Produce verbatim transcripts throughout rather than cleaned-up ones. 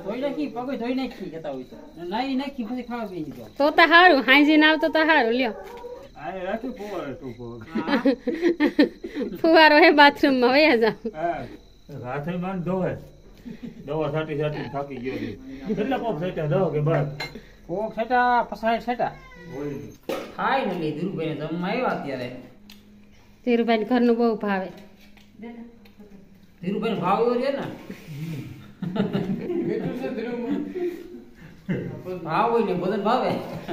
ધોઈ નાખી પગે ધોઈ નાખી કેતા હોય તો નાઈ નાખી પછી ખાવા બેસી જાવ તો તો હારું હાંજી ના આવતો તો હારું લ્યો આય રાખી ફુવારો તું ફોગ ફુવારો હે બાથરૂમ માં વયા જાવ હા રાતે માન ધોવે દવા સાટી સાટી થાકી ગયો છે કેટલા કોપ સેટા દો કે બસ કોક છેટા પસાય છેટા ફાઇનલી ધીરુભાઈ ને જમવા આવ્યા અત્યારે ધીરુભાઈ ને ઘરનું બહુ ભાવે ધીરુભાઈ ભાવ એવો છે ને ભાવ હોય ને બધન ભાવે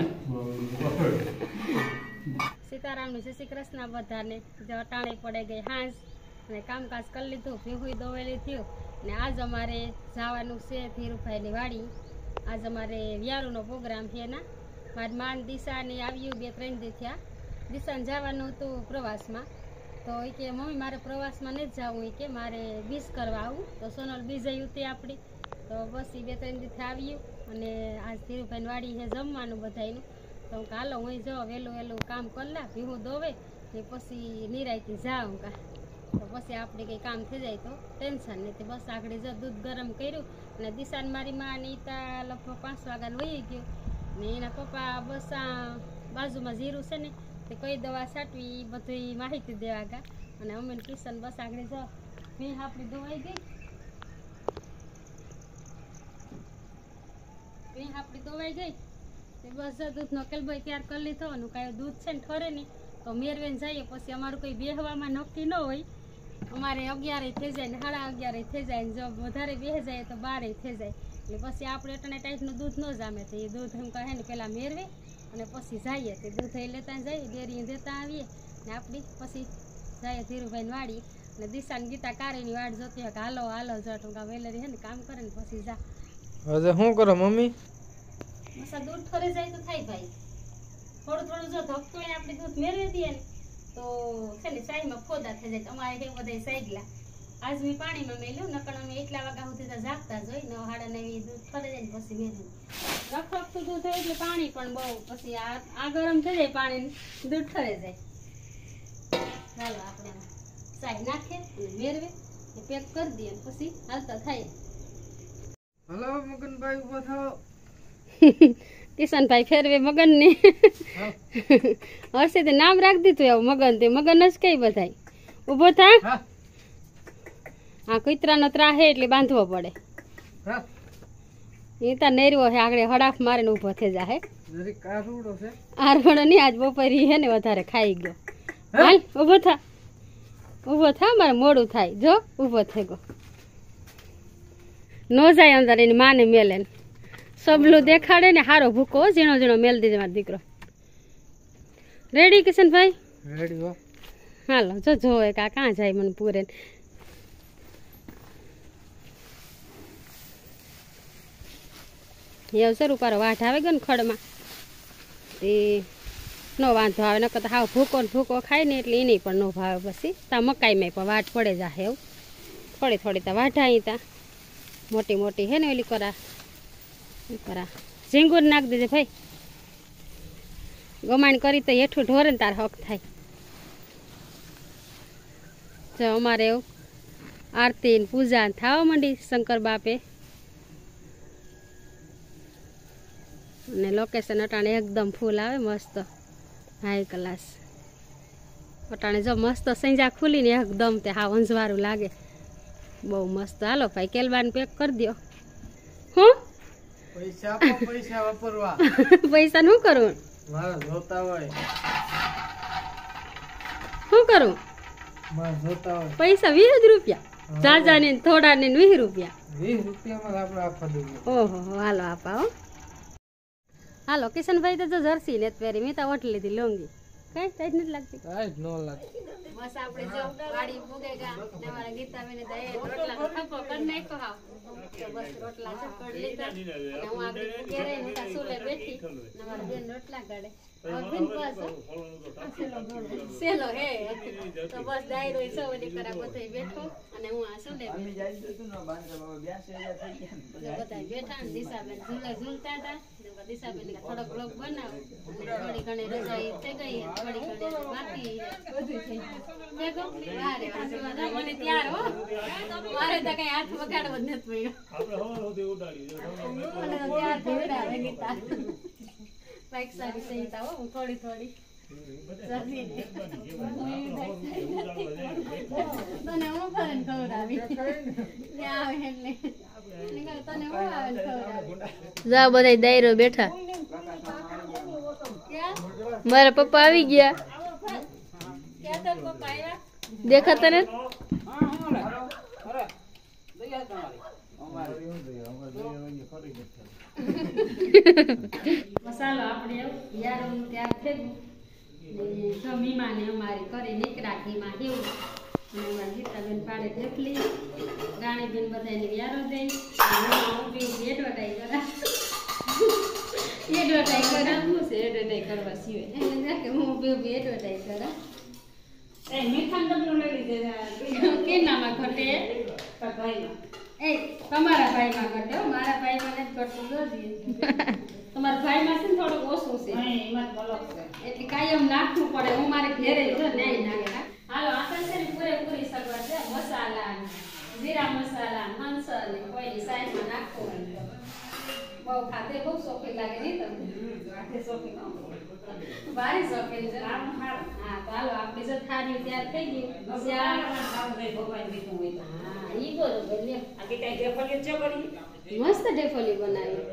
સીતારામ નું જય શ્રી કૃષ્ણ બધાને જો અટાણે પડે ગઈ હાંસ અને કામકાજ કરી લીધું ભીહુઈ દોવેલી થયું ને આજ અમારે જવાનું છે ધીરુભાઈની વાડી આજ અમારે વ્યારુનો પ્રોગ્રામ છે ને મારી માન દિશાને આવ્યું બે ત્રણ દી થયા દિશાને જવાનું હતું પ્રવાસમાં તો એ કે મમ્મી મારે પ્રવાસમાં નથી જવું એ કે મારે બીજ કરવા આવું તો સોનલ બીજ આવ્યું તે આપણી તો બસ એ બે ત્રણ દીથી આવ્યું અને આજ ધીરુભાઈની વાડી છે જમવાનું બધાયનું તો હું હાલો હું જાઉં વહેલું વહેલું કામ કરી લા ભીહું દોવે ને પછી નિરાયથી જાઉં કા તો પછી આપણે કંઈ કામ થઈ જાય તો ટેન્શન નથી બસ આગળ જ દૂધ ગરમ કર્યું અને દિશાને મારી માં નીતા લગભગ પાંચ વાગ્યાનું વહી ગયું ને એના પપ્પા બસ આ બાજુમાં જીરું છે ને તે કઈ દવા છાંટવી એ બધી માહિતી દેવા ગયા અને અમે કિશન બસ આગળ જાઓ ભીહ આપણી દવાઈ ગઈ ભીહ આપણી દવાઈ ગઈ તે બસ દૂધનો કેલભાઈ તૈયાર કરી લીધો અને કાંઈ દૂધ છે ને ઠરે નહીં તો મેરવેન જઈએ પછી અમારું કોઈ બેહવામાં નક્કી ન હોય અમારે અગિયારે થઈ જાય ને સાડા અગિયારે થઈ જાય ને જો વધારે બેસી જાય તો બારે થઈ જાય એટલે પછી આપણે અટણે ટાઈપનું દૂધ ન જામે તો એ દૂધ એમ કહે ને પહેલાં મેરવે અને પછી જઈએ તે દૂધ એ લેતા જઈએ ડેરીએ દેતા આવીએ ને આપણી પછી જઈએ ધીરુભાઈની વાડી અને દિશાને ગીતા કારીની વાડ જોતી હોય કે હાલો હાલો જટ હું વેલેરી હે ને કામ કરે ને પછી જા હવે શું કરો મમ્મી મસા દૂધ ઠરી જાય તો થાય ભાઈ થોડું થોડું જો ધકતો આપણે દૂધ મેળવી દઈએ ને તો છે ને સાઈમાં ફોદા થઈ જાય અમારે એ બધા સાઈગલા આજ મેં પાણીમાં મેલ્યું નકર અમે એટલા વાગ્યા સુધી તો જાગતા જ હોય નવ સાડા નવી દૂધ ફરે જાય ને પછી મેળવું રખરખતું દૂધ હોય એટલે પાણી પણ બહુ પછી આ આ ગરમ થઈ જાય પાણી દૂધ ઠરે જાય ચાલો આપણે સાઈ નાખીએ અને મેળવે પેક કરી દઈએ પછી હાલતા થાય હલો મગનભાઈ ઉભો થાઓ કિશનભાઈ ફેરવે મગન ને હર્ષિત નામ રાખી દીધું એવું મગન તે મગન જ કઈ બધાય ઉભો થા હા કુતરાનો ત્રાહ હે એટલે બાંધવો પડે એ તો નેરવો હે આગળ હડાફ મારીને ઉભો થઈ જાય આરવડો નહીં આજ બપોરી હે ને વધારે ખાઈ ગયો હાલ ઉભો થા ઉભો થા મારે મોડું થાય જો ઉભો થઈ ગયો નો જાય અંદર એની માને મેલે ને સબલું દેખાડે ને હારો ભૂકો ઝીણો ઝીણો મેલ દીધે મારો દીકરો રેડી કિશનભાઈ રેડી હો હાલો જો જો કા કાં જાય મને પૂરે એવું સર ઉપર વાટ આવે ગયો ને ખડમાં એ નો વાંધો આવે નકર તો હાવ ભૂકો ને ભૂકો ખાય ને એટલે એને પણ નો ભાવે પછી તા મકાઈમાં પણ વાટ પડે જાય એવું થોડી થોડી તા વાઢાઈ તા મોટી મોટી હે ને ઓલી કરા કરા ઝીંગુર નાખ દેજે ભાઈ ગમાણ કરી તો હેઠું ઢોરે ને તાર હક થાય જો અમારે એવું આરતી ને પૂજા થવા માંડી શંકર બાપે અને લોકેશન અટાણે એકદમ ફૂલ આવે મસ્ત હાઈ ક્લાસ અટાણે જો મસ્ત સંજા ખુલીને એકદમ તે હા વંજવારું લાગે બહુ મસ્ત હાલો ભાઈ કેલબાન પેક કરી દો હું પૈસા આપો પૈસા વાપરવા પૈસા શું કરું મારા જોતા હોય શું કરું મારા જોતા હોય પૈસા વીસ જ રૂપિયા જાજા ને થોડા ને વીસ રૂપિયા વીસ રૂપિયામાં આપણે આપવા દઈએ ઓહો હાલો આપા હો હાલો કિશનભાઈ તો જો જર્સી ને પહેરી મેં તો ઓઠી લીધી લોંગી કઈ ટાઈટ નથી લાગતી કાઈ ન લાગે બસ આપણે જો વાડી ભૂગેગા ને મારા ગીતાબેન ને દે રોટલા ખપો કરી નાખો હાવ તો બસ રોટલા જ કરી લીધા અને હું આગળ ઘેરે નતા સુલે બેઠી ને મારા બેન રોટલા કાઢે અભિન બસ સેલો હે તો બસ ડાયરો સો ઓલી કરા બધે બેઠો અને હું આ સુલે બેઠી બધા બેઠા ને દિશાબેન ઝૂલે ઝૂલતા હતા દિશાબેન થોડોક બ્લોગ બનાવ થોડી ઘણી રજાઈ થઈ ગઈ થોડી ઘણી બાકી બધું થઈ ગયું મને ત્યાર હો મારે તો કઈ હાથ વગાડવો જ નથી પડ્યો આપણે હવાર સુધી ઉડાડી દે. અને ત્યારથી ઉડાવે ગીતા. બાઈક સારી સહીતા હો હું થોડી થોડી જલ્દી તને હું ફરન ખવડાવી આવે એટલે તને હું આવે ખવડાવી જા બધા દાયરો બેઠા મારા પપ્પા આવી ગયા ક્યાં તાર પપ્પા આવ્યા દેખાતા ને મસાલો આપણે યાર ત્યાં ફેંકું જો મીમાને અમારી કરી નીકળા ઘીમાં હેવું અને અમારી ગીતાબેન પાડે થેપલી રાણીબેન બધાને વ્યારો દે એડવર્ટાઈઝ કરા એડવર્ટાઈઝ કરા શું છે એડવર્ટાઈઝ કરવા સિવાય એને કે હું બે બે એડવર્ટાઈઝ કરા એ મીઠા ડબલું લઈ લીધે કે નામાં ઘટે ભાઈમાં એ તમારા ભાઈમાં ઘટે મારા ભાઈમાં નથી ઘટતું જોજે તમારા ભાઈમાં છે ને થોડુંક ઓછું છે એટલે કાયમ નાખવું પડે હું મારે ઘેરે જો નહીં નાખે હાલો આપણે છે ને પૂરેપૂરી સગવડ છે મસાલા જીરા મસાલા મંસર ને કોઈની સાઈઝમાં નાખવું હોય બહુ ખાતે બહુ શોખીન લાગે નહીં તમને ખાતે શોખીન ભારી શોખીન છે હા તો હાલો આપણી જો થાળી તૈયાર થઈ ગઈ ભગવાન દીધું હોય તો હા ઈ બરોબર લે આગે કઈ ડેફોલી છે કરી મસ્ત ડેફોલી બનાવી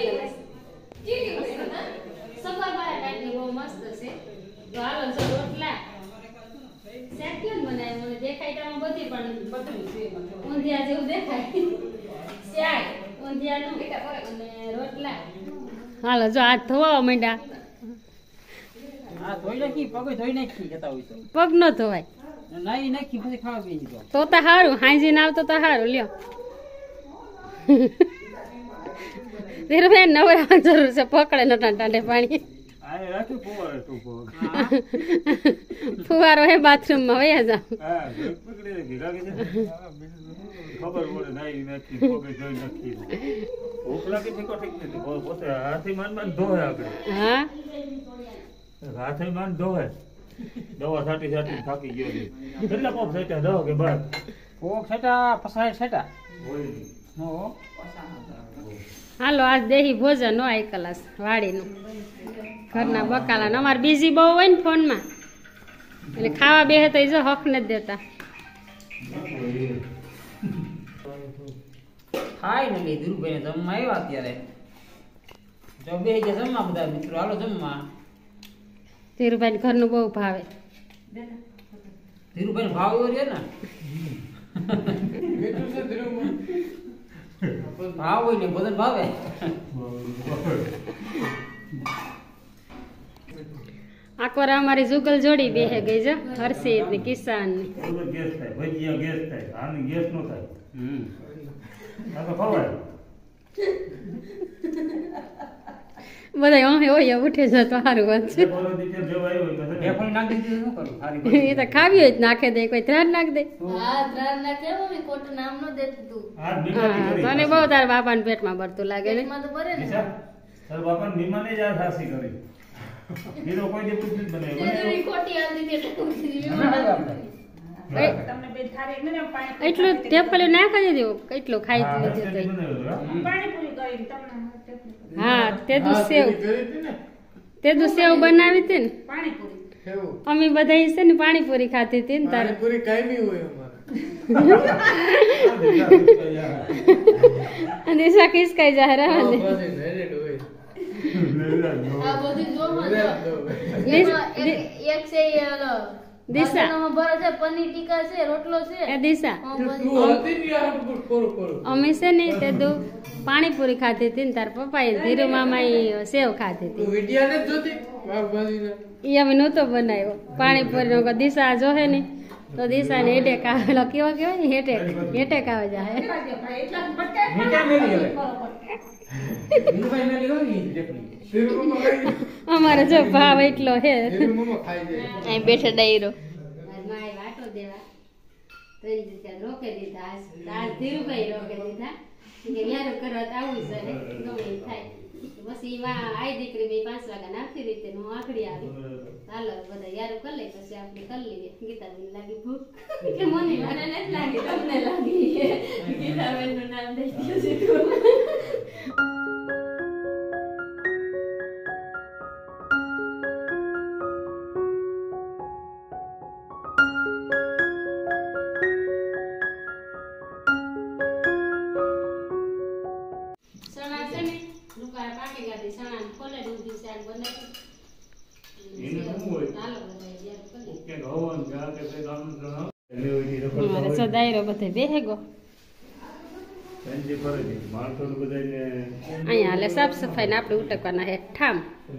સફરવાળા ટાઈપની બહુ મસ્ત છે તો હાલો જો રોટલા શેક્યું બનાવી મને દેખાય તો બધી પણ પતરું છે ઊંધિયા જેવું દેખાય શાક ઊંધિયાનું અને રોટલા હાલો જો હાથ ધોવા માંડ્યા હા ધોઈ નાખી પગે ધોઈ નાખી જતા હોય તો પગ ન ધોવાય નાઈ નાખી પછી ખાવા બેસી જાવ તો તો સારું હાંજીને આવતો તો સારું લ્યો ધીરુભાઈ નવરા જરૂર છે પકડે નટા ટાંડે પાણી આ રાખી ફુવારે તું પગ. ફુવારો હે બાથરૂમમાં વયા જાવ હા પકડી રાખી રાખી છે. ખબર પડે નાઈ નાખી પગે જોઈ નાખી ભૂખ લાગી ઠીકો ઠીક નથી પો- પોતે હાથી માન માન ધોવે આપણે હા હાથી માન ધોવે દવા છાટી છાટી થાકી ગયો છે. કેટલા કોપ છાટ્યા દવા કે બાર કોક છેટા પસાય છેટા હોય નો હાલો આજ દેહી ભોજન હોય કલાસ વાડીનું ઘરના બકાલા અમારે બીજી બહુ હોય ને ફોનમાં એટલે ખાવા બેહે તો જો હક નથી દેતા ફાઇનલી ધીરુભાઈને જમવા આવ્યા અત્યારે જો બે ગયા જમવા બધા મિત્રો હાલો જમવા ધીરુભાઈ ઘરનું બહુ ભાવે ધીરુભાઈ ભાવ એવો છે ને ભાવ હોય ને બધન ભાવે આકોરા અમારી જુગલ જોડી બેહે ગઈ છે હર્ષિત ને કિસાન ને ઓલો ગેસ થાય ભજીયા ગેસ થાય આની ગેસ નો થાય આ તો ખવાય બધા અહીં હોય ઉઠે છે તો સારું વાત છે બોલો દીકરા જેવા આવ્યો હોય તો ડેફોલી નાખી દીધું શું કરું સારી એ તો ખાવી હોય જ નાખે દે કોઈ ત્રણ નાખ દે હા ત્રણ ના કેવો મે ખોટું નામ ન દેતું તું આ બીમારી હા કરી તને બહુ તારા બાપાને પેટમાં ભરતું લાગે ને માં તો ભરે ને નિશા, તારા બાપાને બીમાને જ આ ખાસી કરી હીરો કોઈ દે પૂછ નથી બનાવ્યો તેરી ખોટી આલી દે તમને બે થારે ને પાણી એટલું ટેપલું નાખી દીધું કેટલું ખાઈ હા, લીધું રસ્તેથી તો બનાવ્યો, હા. પાણી પૂરી કરી તમને હા તે દુ સેવ તે દુ સેવ બનાવી હતી ને પાણી પૂરી અમે બધા છે ને પાણીપુરી ખાતી હતી ને તારે પૂરી કાયમી હોય અમારે અને દિશા ખિસકાઈ જાય રહે ને બધી રેડ હોય આ બધી જો માં દિશ- એક એક છે એ ઓલો દિશા બાજરાનો ભરો છે પનીર ટીકા છે રોટલો છે એ દિશા હા, બધી. તું હતી ને યાર કોરું કોરું અમે છે ને તે દુ પાણીપુરી ખાતી હતી ને તાર પપ્પાએ ધીરુ મામા સેવ ખાતી હતી તું વિડિયા ને જોતી બાગબાજીને એ અમે નહોતો બનાવ્યો પાણીપુરી નો દિશા જોહે ને તો દિશા ને હેટેક આવેલો કેવો કેવાય ને હેટેક હેટેક આવે જાય મીઠા મેલી હવે ધીરુભાઈ મેલી હોય ને ડેફોલી તેરું મમ્મા ખાઈ અમારે જો ભાવ એટલો હે તેરું મમ્મા ખાઈ જાય અહીં બેઠા ડાયરો માય વાટો દેવા તો એ રીતે રોકે દીધા આજ આજ ધીરુભાઈ રોકે દીધા કે યાર કરવા તો આવું છે ને ગમે એમ થાય બસ પછી એમાં આઈ દીકરી બે પાંચ વાગ્યા નાખી રીતે હું આખડી આવી હાલો બધા યારું કરી લઈ પછી આપણે કરી લઈએ ગીતાબેન લાગી ભૂખ કે મને મને નથી લાગી તમને લાગી ગીતાબેન નું નામ દઈ ગયું છે મારે સદાયરો બધે બેહે ગો અહીંયા હાલે સાફ સફાઈ ને આપણે ઉટકવાના હે ઠામ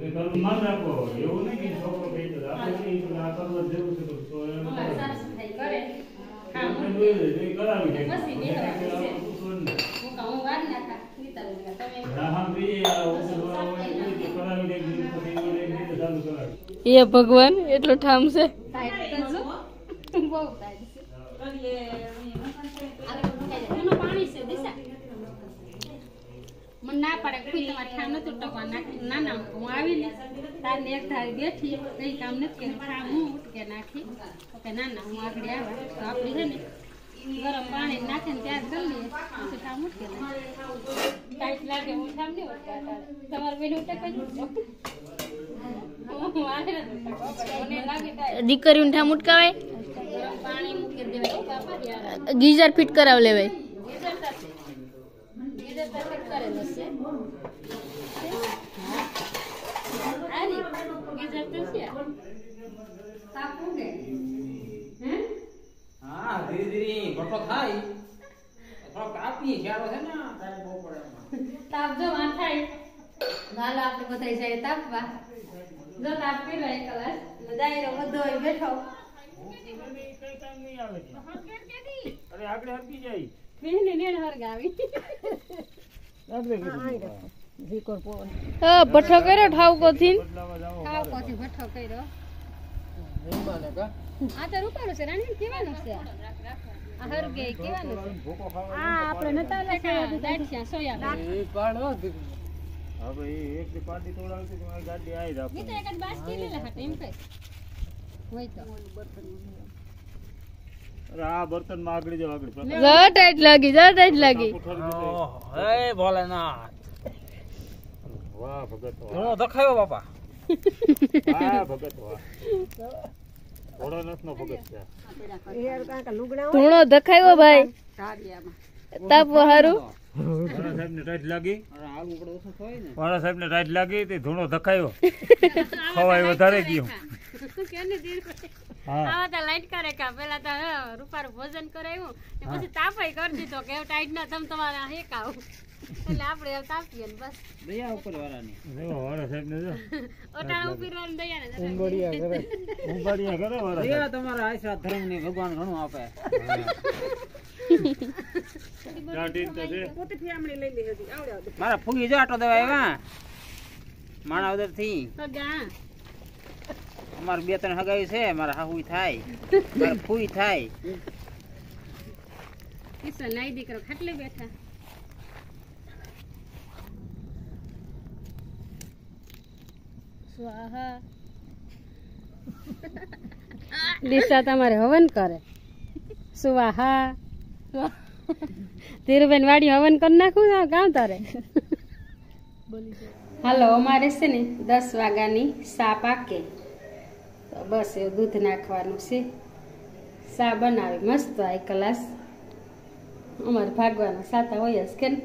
એ ભગવાન એટલો ઠામ છે મને ના પડે કોઈ તમારે ઠામ નથી ઉટકવા નાખી ના ના હું આવેલી તારને એક ધારી બેઠી કઈ કામ નથી કર્યું ઠામ હું ઉટકે નાખી ઓકે ના ના હું આગળ આવ્યા તો આપણી છે ને ગરમ પાણી નાખીને ત્યાર કરી લઈએ પછી ઠામ ઉટકે ટાઈટ લાગે હું ઠામ નહીં ઉટકા તમારે બેન ઉટકે દીકરીને ઠામ ઉટકાવાય ગરમ પાણી મૂકી દેવાય બાપા યાર ગીઝર ફિટ કરાવ લેવાય ગીઝર સાથે ગીઝર સાથે કરેલો છે આરી ગીઝર તો છે કાપું ને હે હા ધીરે ધીરે ભટો થાય થોડો કાપી શાળો છે ને તારે બહુ પડે તાપ જો માં થાય હાલો આપણે બધા જાય તાપવા જો તાપ પીલો એક કલાક દાયરો બધો હોય બેઠો અરે આગળ હરકી જાય બેને નેણ હરગાવી હા ભઠ્ઠો કર્યો ઠાવકો થી ખાવ કોથી ભઠ્ઠો કર્યો આ તો રૂપારું છે રાણી કેવાનું છે આ હરગે કેવાનું છે આ આપણે નતા લખાયા દાઢિયા સોયા એ પાડો હવે એક થી પાટી તોડાવતી તમારી ગાડી આવી રાખો ગીતા એક જ બાસ્કી લે લે હટ એમ કઈ હોય તો અરે આ બર્તન માં આગળ જાવ આગળ જા ટાઈટ લાગી જા ટાઈટ લાગી હે ભોલેનાથ વાહ ભગત ઘણો દખાયો બાપા વાહ ભગત વાહ ભોળાનાથ નો ભગત છે ધૂણો દખાયો ભાઈ તાપ હારું વાળા સાહેબ ને ટાઈટ લાગી વાળા સાહેબ ને ટાઈટ લાગી તે ધૂણો ધકાયો ખવાય વધારે ગયો કેને દીર આવા તો લાઈટ કરે કા પેલા તો રૂપારું ભોજન કરાવ્યું ને પછી તાપાઈ કરી દીધો કે ટાઈટ ના તમ તમારા હેકાવ એટલે આપણે હવે તાપીએ ને બસ દયા ઉપર વાળાની જો વાળા સાહેબ ને જો ઓટાણા ઉપીરવાનું દયા ને ઉંબડિયા કરે ઉંબાડિયા કરે વાળા દયા સાહેબ તમારા આશા ધર્મ ની ભગવાન ઘણું આપે ગાડી તો છે મારા ફૂગી જો આટો દેવા આવ્યા માણાવદર થી સગા અમાર બે ત્રણ હગાઈ છે મારા હાહુઈ થાય મારા ફૂઈ થાય કિશન નાઈ દીકરો ખાટલે બેઠા સ્વાહા દિશા તમારે હવન કરે સ્વાહા ધીરુબેન વાડી હવન કરી નાખું કામ તારે હાલો અમારે છે ને દસ વાગ્યાની સા પાકે તો બસ એવું દૂધ નાખવાનું છે સા બનાવી મસ્ત એક ગ્લાસ અમારે ભાગવાના સાતા હોય જ કે ને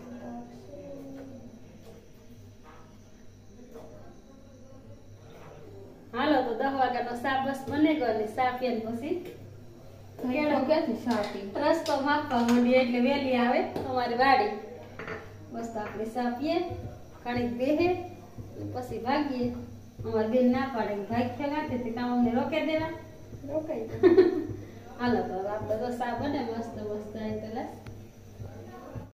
હાલો તો દસ વાગ્યાનો સા બસ બને ગયો ને સા પીને પછી રસ્તો માપવા માંડી એટલે વહેલી આવે અમારી વાડી બસ તો આપણે સા પીએ કણીક બેહે પછી ભાગીએ અમારી બેન ના પાડે ભાગ ફેલાતે તે કામ અમને રોકે દેવા રોકાઈ હાલો તો આપણે તો સા બને મસ્ત મસ્ત એક ગ્લાસ